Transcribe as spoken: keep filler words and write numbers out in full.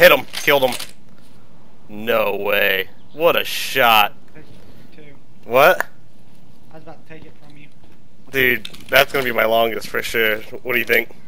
Hit him. Killed him. No way. What a shot. Two. What? I was about to take it from you. Dude, that's gonna be my longest for sure. What do you think?